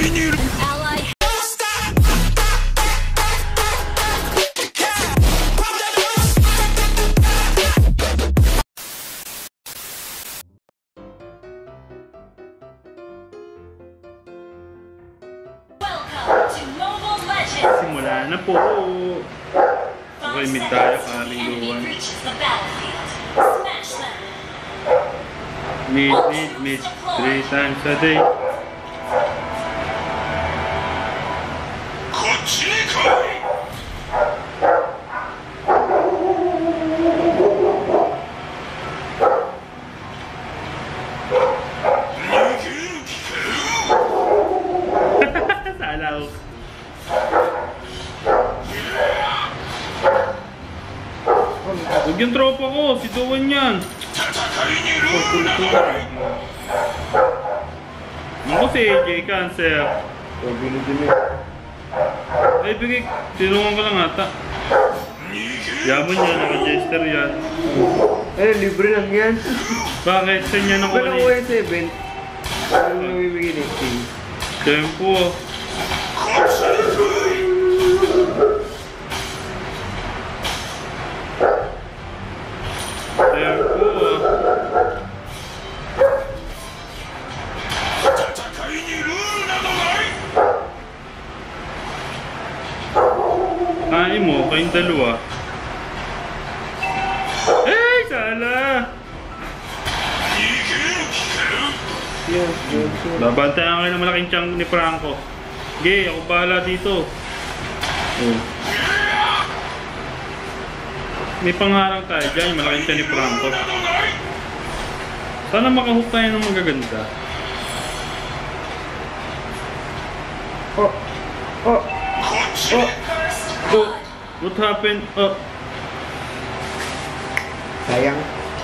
Simula na po. Okay, mid tayo, karing luwan. Mid. 3 times a day. Salaw. Huwag yung tropa ko, si Duwan yan. Ako si AJ Cancer. Ay, bigay, tinungan ka lang ata. Yaman yan, naka-jester yan. Eh, libre lang yan. Bakit? Saan yan ako Ba't ako yung 7? Ano nabibigay ni King? Tempo. Kain mo, kayong dalawa. Eh, sala! Babantayan kayo ng malaking tiyang ni Franco. Sige, ako bahala dito. May pangharang tayo dyan, yung malaking tiyang ni Franco. Sana makahook tayo ng magaganda. Oh, what happened? Sayang.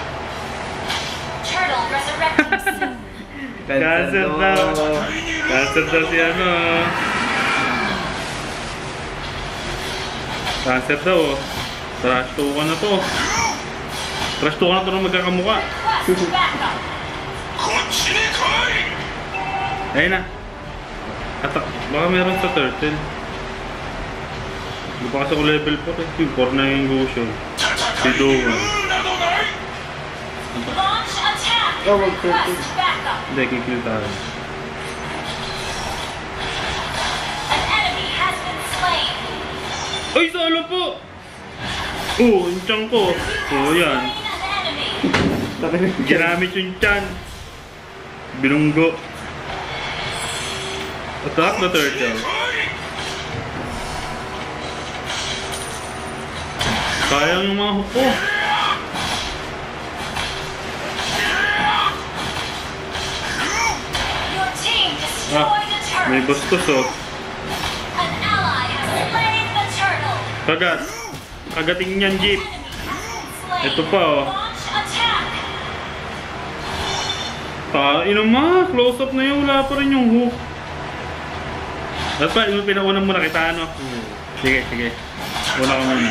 Cancel daw. Cancel daw si ano. Cancel daw. Trash talk na to. Trash talk na to ng magkakamukha. Ayun na. Atak. Baka meron sa turtle. Hindi pa kasi ako level 4 eh. Yung 4 na yung Goshen. Si Dowan. Hindi, kikill tayo. Ay, salo po! Oh, yung tiyan ko. Oh, yan. Ginamit yung tiyan. Binunggo. Attack the turtle. Sayang yung mga hook ko. May bastos oh. Kagat. Kagating niyan jeep. Ito pa oh. Ino ma, close up na yun. Wala pa rin yung hook. Dapat yung pinaunang muna kita ano. Sige. Wala ka muna.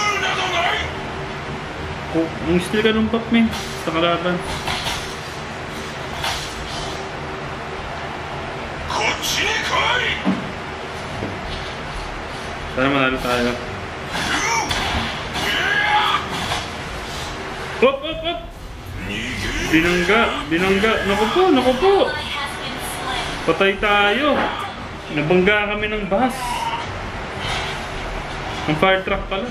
Oh, yung steal ka nung pop men. Sa kalaban. Sana manalo tayo. Hop! Binangga. Naku po. Patay tayo. Nabangga kami ng bus. Ang fire truck pala.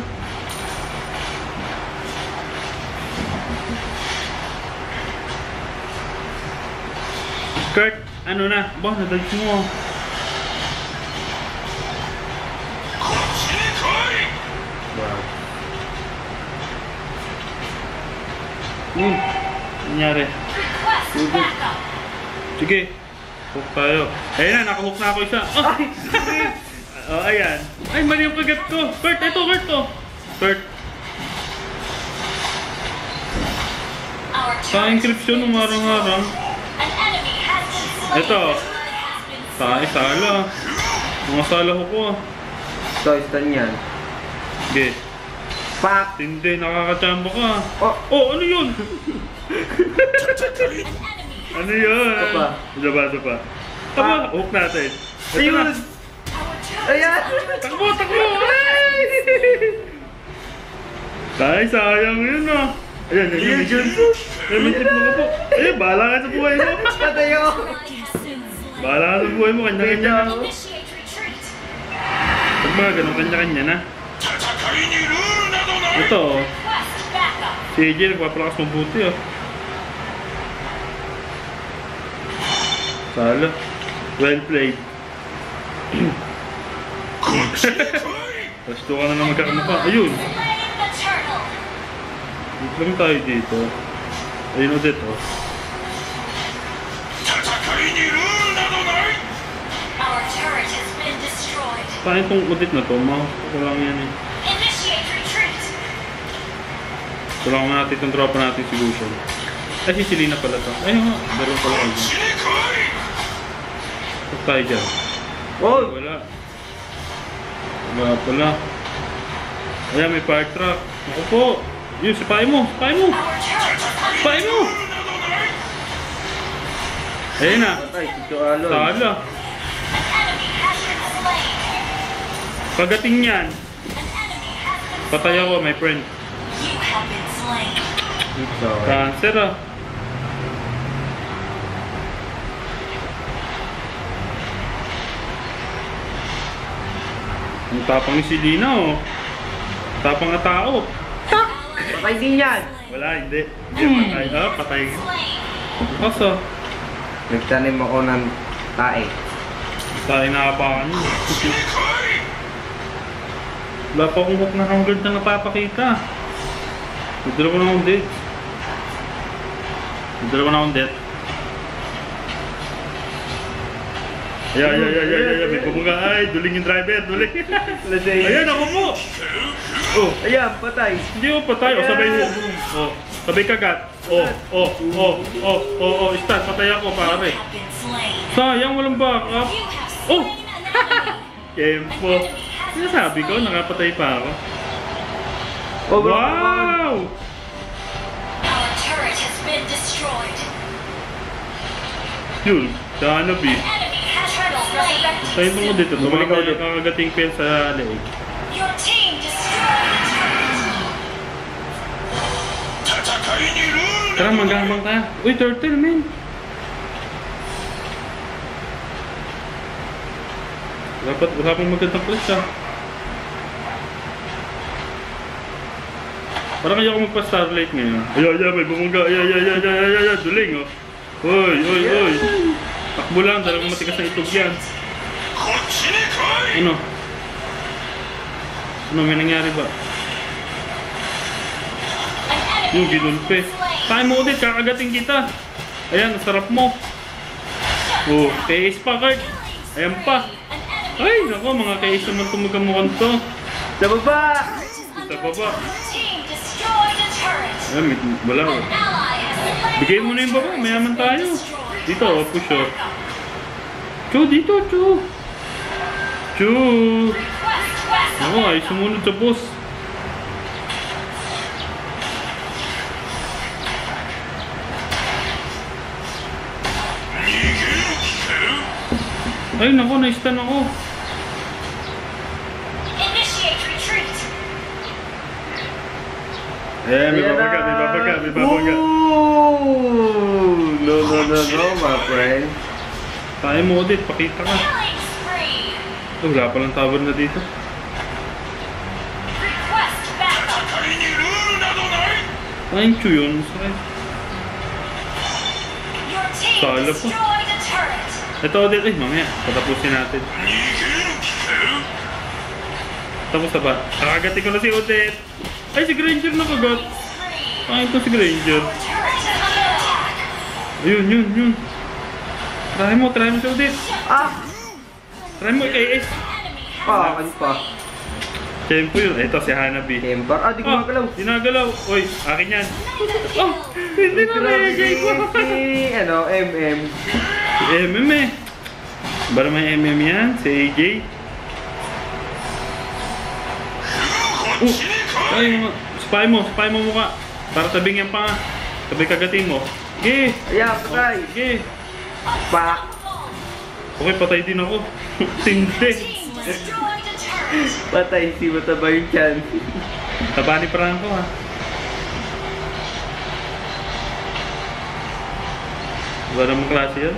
Kurt, ano na? Ba, nadalch mo. Wow. Nangyari. Sige. Hook tayo. Ayun na, nakahook na ako isa. Oh, ayan. Ay, mali yung kagat ko. Kurt, ito, Kurt to. Kurt. Sa encryption, umarang-arang. Ito. Sala. Mga sala ko. Stun yan. Okay. Pak! Hindi, nakakachamba ka. Oh, ano yun? Ano yun? Ito pa. Aba. Aba, hook natin. Ayun! Ayan! Takbo! Takbo! Ay! Tay, sayang yun ah. Ayan, Ayun, yun. Johnson! Ay, may tip mo ka po. Eh, bahala ka sa buhay mo. Patay ako! Bahala ka sa buhay mo, kanya-kanya na. Initiate retreat. Pag mga ganun, kanya-kanya na. Ito oh. Request backup. Si AJ nagpapalakas mabuti oh. Salo. Well played. Pasto ka na ng magkakamukha. Ayun. Slaying the turtle. Dito lang tayo dito. Ayun ulit oh. Our turret has been destroyed. Saan itong udit na to? Ko lang yan eh. Initiate retreat. Tulungan natin itong tropa natin si Lucian. Ay, si Selena pala to. Ayun nga. Dalawa pala kayo dyan. Huwag tayo dyan. Oh! Wala. Wala pala. Ayan, may fire truck. Ako po. Yun, sipahin mo. Sipahin mo. Our turret is under Sipahin mo. Ayun na. Patay, Tito Alon. Sala. An enemy has been slain. Pagating yan. An enemy has been Patay ako, my friend. You have been slain. Sorry. Cancer ah. Ang tapang ni Selena oh. Tapang na tao. Patay din yan! Wala, hindi. Hindi patay. Ah, patay. Slain. Kaso, Nagtanim ako ng tae. tayo nakapakan yun. Wala pa akong hook na hanggang na napapakita. May dalawa na akong dead. May dalawa na akong dead. Ay, may bumuga. Ay, duling yung driver, duling. Ayan, ako mo. Oh, Ayan, patay. hindi ko patay. O, sabay mo. Oh, sabay kagat. Start, patay ako, You pare. have been slain. Sayang, walang backup. You have Oh! slain an enemy. Tempo. Sinasabi ko, nakapatay pa ako. Oh, bro, Wow! Our turret has been destroyed. Yun, Danabi. Enemy has been slain. Tayo mo dito, Bumalik ako tumama yung kakagating pen sa leeg. Your team destroyed the turret. Tara, manggamang tayo. Uy, turtle, man. Wala pang magandang place ah. Parang kaya ako magpa-starlight ngayon. Ay, may bumungga. Ay, duling oh. Uy. Takbo lang, talagang matigas na itog yan. Ano? Ano, may nangyari ba? An Yung enemy ginulpe. has been slain. Tayo mo ulit, kakagating kita. Ayan, sarap mo. Oh, KS pa, Kurt. Ayan pa. An enemy Ay, nako, mga KS naman tumugamukan to. Sa baba! Sa baba. team destroyed a turret. Ayan, wala oh. Ally has slain. Bigay mo na yung baba, mayaman tayo. Dito, oh, push oh. Chu, dito, Chu. Chu. Request backup. Ako, ay sumunod sa boss. Ay, nako, na-stun ako. Initiate retreat. Eh, may babaga. Ooh! No, my friend. Tayo mo ulit, pakita ka. Killing spree. Oh, wala palang tower na dito. Request backup. Tayong Chu yun. Sakit. Your team Sala pa. destroyed a turret. Ito ulit, mamaya, patapusin natin. Tapos na ba? Kakagatin ko na si Odette. Ay, si Granger na kagat. Spree. Ay, ito si Granger. Your turret is under attack. Yun. Try mo si Odette. Ah! Try mo, KS. Enemy has Pakan pa. Tempo yun. Ito, si Hanabi. Kembar. Ah, di ko magalaw. Dinagalaw. Oy, akin yan. Oh, hindi na regay ko. Si, MM. Si MM eh. Bara may MM yan, si AJ. Ay, spy mo mukha. Para tabing yan pa nga. Tabi kagatin mo. Sige. Ayan, patay. Sige. Pak. Okay, patay din ako. Tindi. Team destroyed a turret. Patay si mataba yung chan. Taba ni Franco ha. Wala namang klase yan.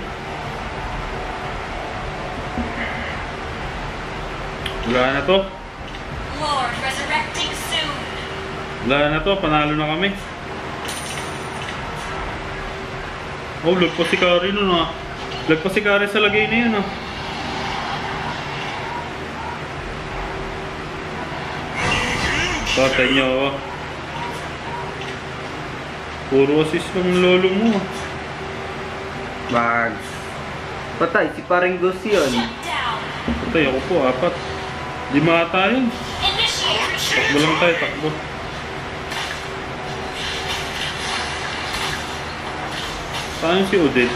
Wala na to. Lord resurrecting soon. Wala na to. Panalo na kami. Oh, lagpas si Kari nun ha. Lagpas si Kari sa lagay na yun ha. Patay niyo ako. Puro assist ng lolo mo. Bag. Patay si paring Gus yun. Shut down. Patay ako po, 4. Di mata yun. Initiate retreat. Takbo lang tayo, takbo. Saan si Odette?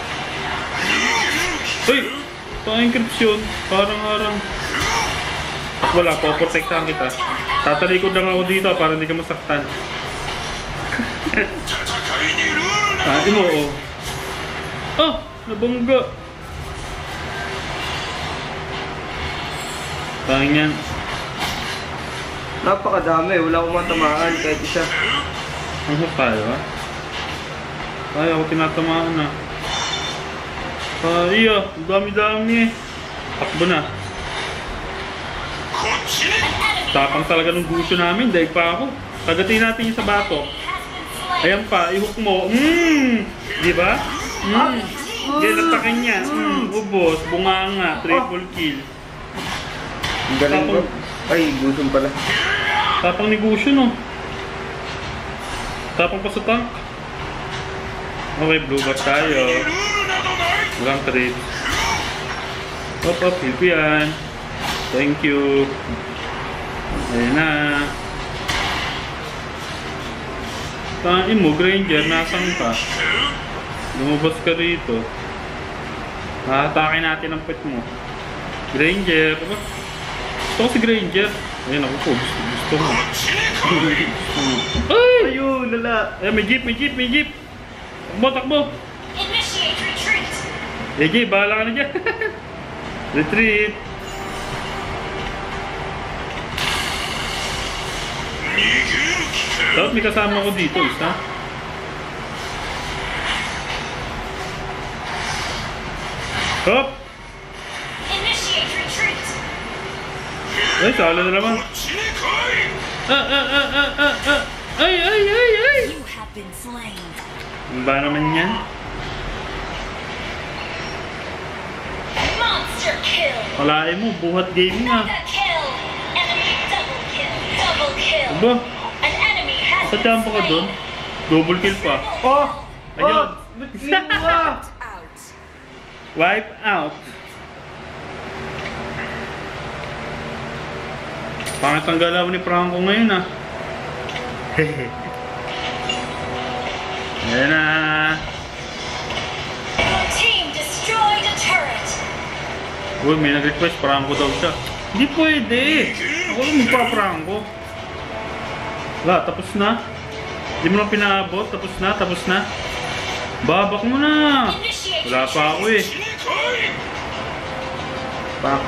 Uy! Saan encryption? Parang harang. Wala, poprotektahan kita. Tatalikod lang ako dito para hindi ka masaktan. Sabi mo, oh. Oh! Nabangga! Tangin yan. Napakadami, wala akong matamaan kahit isa. Ano tayo, ha? Ay, ako tinatamaan na. Ay, ang dami-dami. Takbo na. Tapang talaga ng gusto namin, daig pa ako. Kagatin natin yung sa bato. Ayan pa, i-hook mo. Di ba? Yan, atakin niya. Ubos, bunganga, triple kill. Ang galing ko. Ay, gutom pala. Tapang ni Gusyo, no? Tapang pa sa tank. Okay, blue buff tayo. Walang trade. Hop, hop, help yan. Thank you. Ayan na. Tain mo, Granger, nasan ka? Lumabas ka rito. Atake natin ang pet mo. Granger. Gusto ko si Granger. Ayan ako po. Gusto mo. Ay! Ayun, lala. Ayan, may jeep, may jeep, may jeep. Takbo, takbo. Initiate retreat. AJ, bahala ka na dyan. Retreat. Dapat may kasama ko dito, isa. Hop! Initiate retreat. Ay, sala na naman. Ay, ay, ay, ay! You have been slain. Ano ba naman yan? Monster kill. Kalain mo, buhat gaming ah. Mega kill. Enemy double kill. Double kill. Aba, An enemy has sa been pa ka doon? slain. Double kill pa. Oh! Ayun. Nagsiwa! Out. Wipe out. Pangit ang galaw ni Franco ngayon ah. Ayan na. Your team destroyed a turret. Uy, may nag-request, Franco daw siya. Hindi pwede. Ako lang magpa-Franco. Wala, tapos na. Hindi mo lang pinaabot, tapos na, tapos na. Babak mo na. Initiate Wala pa ako eh. Pak.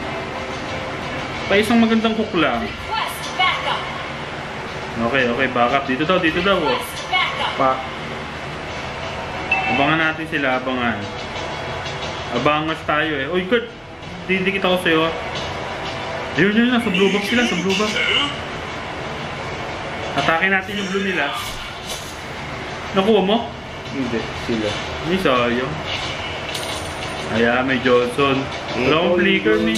Pa isang magandang hook lang. Request backup. Okay, okay, backup. Dito daw, dito daw. Oh. Request backup. Pak. Abangan natin sila, abangan. Abangas tayo eh. Uy, Kurt, didikit ako sa'yo. Ayun yun na, sa blue box sila, sa blue box. Atake natin yung blue nila. Nakuha mo? Hindi, sila. Ay, sayang. Ayan, may Johnson. Wala akong flicker ni.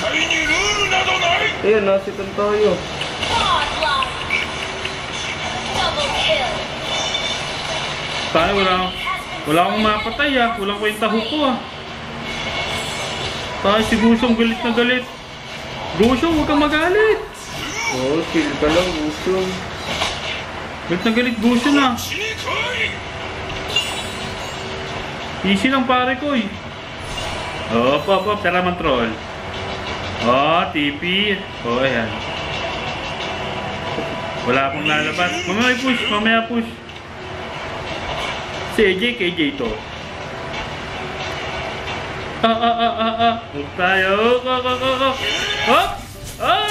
Ayun, nasitan tayo. Godlike. Double kill. Tayo, wala akong mapatay ah. Walang kwenta hook ko ah. Tayo si Gusyong galit na galit. Gusyong, huwag kang magalit. Oh, chill ka lang, gutom. Galit na galit Gusyong ah. Easy lang pare ko eh. Op, op, op. Tara man troll. Oh, TP. Oh, ayan. Wala akong lalabas. Mamaya push, mamaya push. Si AJ, KJ to. Hook tayo. Hook. Hop! Oh!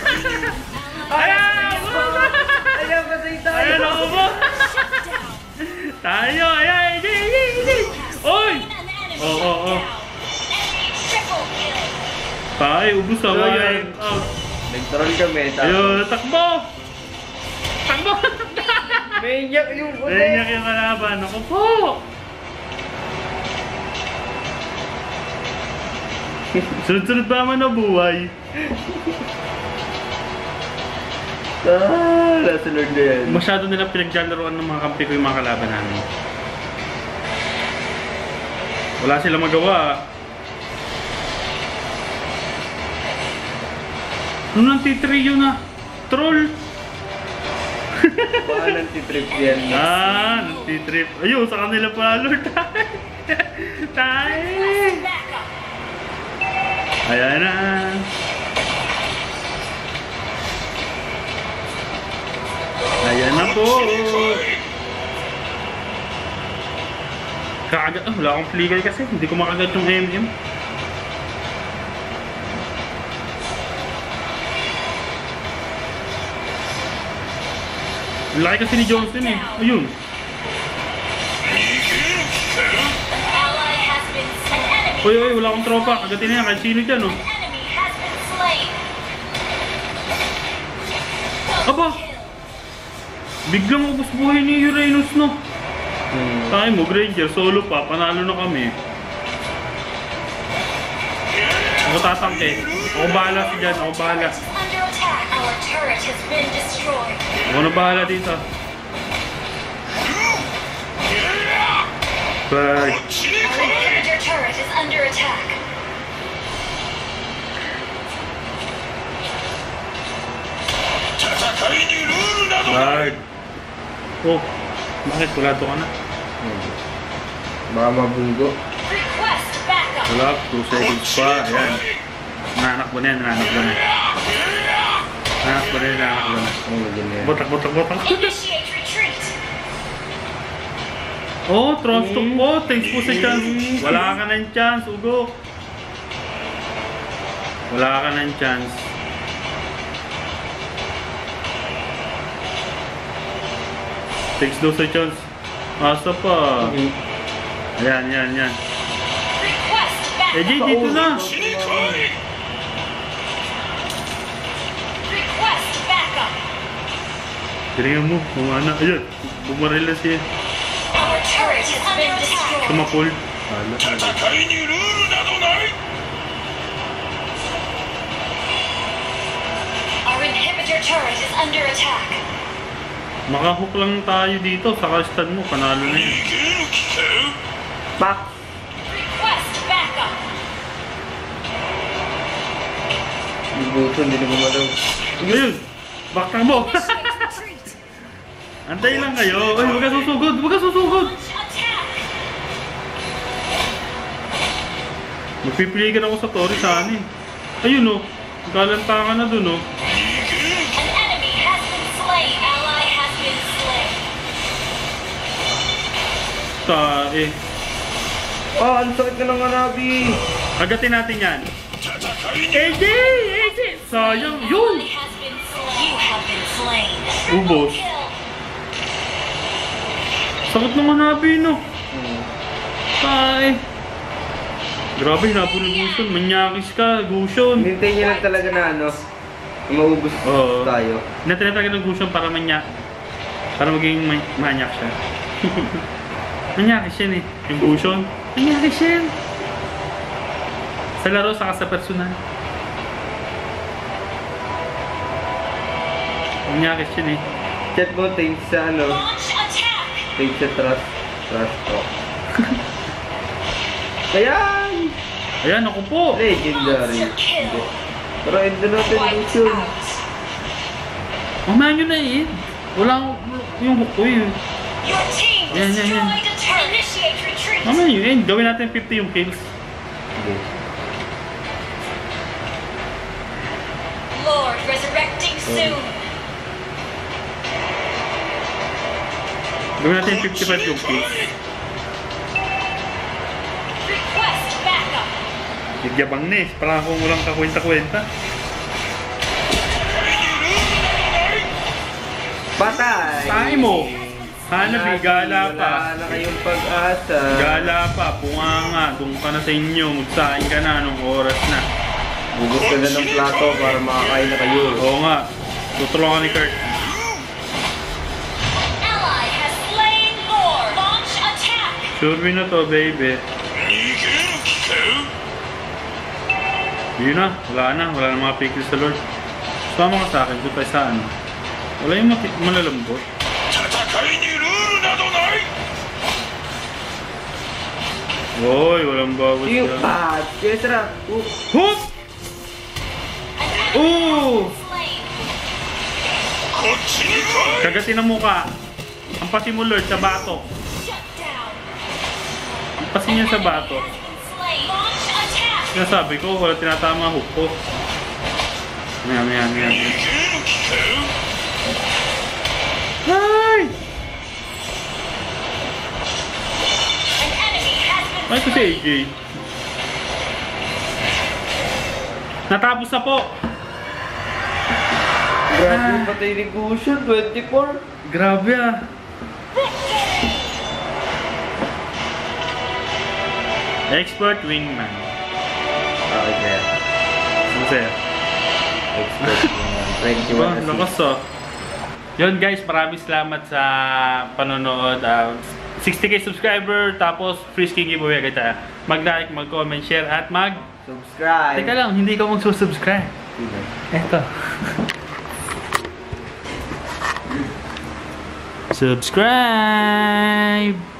Ayan! Ayan, patay tayo. Ayan ako mo! Tayo! Ayan! Hindi! Oy! An enemy Oh. down. Enemy triple kill. Tayo, ubus ako. Ayan. Nag-troll kami. Ayun, takbo! Takbo! May iyak yung ulit. Nanyak yung kalaban. Ako po! Sunod-sunod pa naman na buhay. Nasa Lord na yan. Masyado nilang pinaglalaroan ng mga kampi ko yung mga kalaban namin. Wala silang magawa. Ano nang titrio na? Troll! Baka nantitrip yan. Nagtitrip. Ayun, sa kanila pa, Lord. Tayo! Backup. Ayan na. Ayan na po. Kakagat. Wala akong flicker kasi. Hindi ko makagat yung MM. Laki kasi ni Johnson eh. Ayun. An ally has been slain. Uy, wala akong tropa. Kagatin na yan. Kahit sino dyan, oh. An enemy has been slain. Aba! Biglang ubos buhay ni Uranus, no? Tayo mo, Granger. Solo pa. Panalo na kami. Ako tatangke. Ako bahala si dyan. Ako bahala. Under attack. Our turret has been destroyed. Ako na bahala dito. Bye. Our inhibitor turret is under attack. Bye. Oh, bakit? Kulado ka na? Baka mabunggo. Request backup. Wala, 2 seconds pa. Ayan. Nanakbo na yan, nanakbo na. Nanakbo na yan, nanakbo na. Oh, maganda yan. Botak. Initiate retreat. Oh, trash talk po. Thanks po sa chance. Wala ka ng chance, Ugo. Wala ka ng chance. Thanks daw sa chance. Asa pa. Ayan. Request backup. Eh, Jay, dito na. Request backup. Galingan mo, kumana. Ayan, bumaril na siya. Our turret has been destroyed. Tumapol. Hala. Our inhibitor turret is under attack. Makahook lang tayo dito. Saka stun mo, panalo na yun. Pak! Request backup. Yung buto, hindi na gumalaw. Ayun! Bakta mo! Initiate retreat. Antay lang kayo. Ay, huwag ka susugod! Huwag ka susugod! Launch attack. Magpipiligan ako sa Tori saan eh. Ayun oh. Galantangan na dun oh. An enemy has been slain. Ally has been slain. Tae. Ah, ang sakit ka ng Hanabi! Agatin natin yan. AJ! AJ! Sayang! Yun! Ally has been slain. You have been slain. Ubos. Kill. Sakit ng Hanabi no. Tae. Grabe, hinapon ng Gusion. Manyakis ka, Gusion. Hinintay niya lang talaga na ano, maubos Oo. tayo. Natinatagan ng Gusion para para maging manyak siya. Manyakis yan eh. Yung Gusion. Manyakis yan. Sa laro, saka sa personal. Manyakis yan eh. Chat mo, thanks sa ano, Launch attack. thanks sa trust talk. Ayan! Ayan, ako po. Legendary. Hindi. Pero end na natin Wiped Lucian. out. Mamaya nyo na eh. Wala akong yung hook ko eh. Your team Yan. destroyed a turret. Initiate retreat. Mamaya nyo eh. Gawin natin 50 yung kills. Hindi. Lord resurrecting soon. Gawin natin 55 yung kills. Request backup. Nagyabang na eh. Parang kung walang kakwenta-kwenta. Patay! Tayo mo! Hanabi, gala pa. Wala na kayong pag-asa. Gala pa, bunganga. Doon ka na sa inyo. Magsain ka na nung oras na. Bubos ka na ng plato para makakain na kayo. Oo nga. Tutulungan ni Kurt. Ally has slain Lord. Launch attack. Sure win na to, baby. Yun na. Wala na mga pickles sa Lord. Sumama ka sa akin. Doon tayo sa ano. Wala yung malalambot. Hoy, walang bawas Yung yan. pat! Kesra! Hoop! Ooh! Slain. Kagatin ang muka. Ampasin mo, Lord, sa bato. Shut down. Ampasin niya sa bato. Has been slain. Launch attack. Sinasabi ko, wala tinatama hook ko. Maya. Ay! An enemy has been Ay, ito si AJ. Natapos na po. Grabe yung patay ni Gusion, 24. Grabe ah. Expert wingman. Okay, kaya. Ano sa'yo? Expert yung 21 Diba? assist. Lakas ah. Yun guys, maraming salamat sa panonood. 60k subscriber, tapos free skin giveaway agad tayo. Mag-like, mag-comment, share, at Subscribe. Teka lang, hindi ka magsusubscribe. Eto. Subscribe!